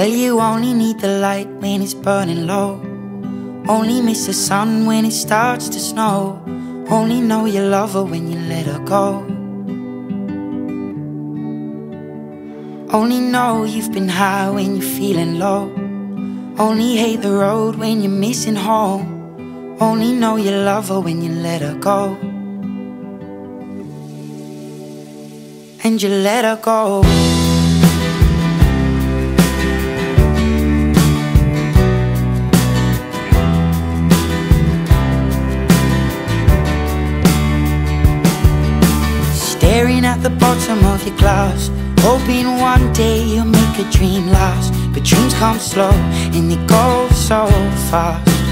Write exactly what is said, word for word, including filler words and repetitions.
Well, you only need the light when it's burning low. Only miss the sun when it starts to snow. Only know you love her when you let her go. Only know you've been high when you're feeling low. Only hate the road when you're missing home. Only know you love her when you let her go. And you let her go. Staring at the bottom of your glass, hoping one day you'll make a dream last. But dreams come slow and they go so fast.